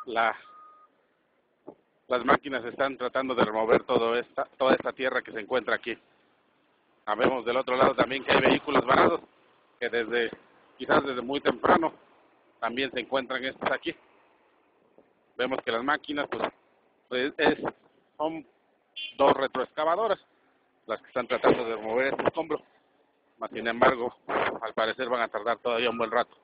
La, las máquinas están tratando de remover toda esta tierra que se encuentra aquí. Vemos del otro lado también que hay vehículos varados que quizás desde muy temprano también se encuentran estos aquí. Vemos que las máquinas son dos retroexcavadoras las que están tratando de remover este escombro. Sin embargo, al parecer van a tardar todavía un buen rato.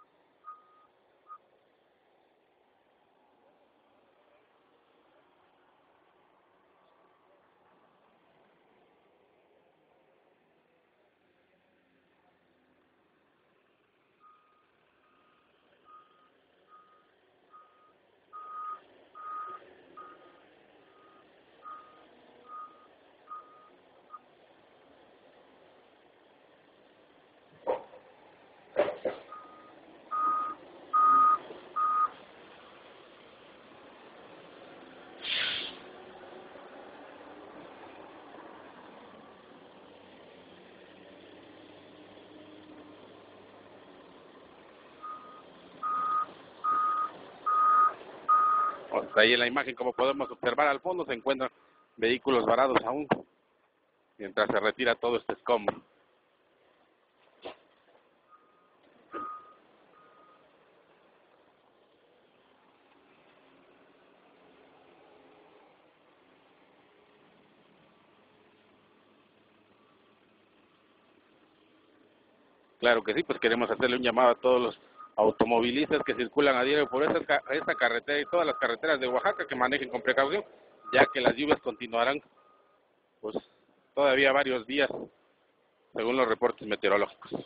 Ahí en la imagen, como podemos observar al fondo, se encuentran vehículos varados aún, mientras se retira todo este escombro. Claro que sí, pues queremos hacerle un llamado a todos los automovilistas que circulan a diario por esta carretera y todas las carreteras de Oaxaca que manejen con precaución, ya que las lluvias continuarán pues todavía varios días, según los reportes meteorológicos.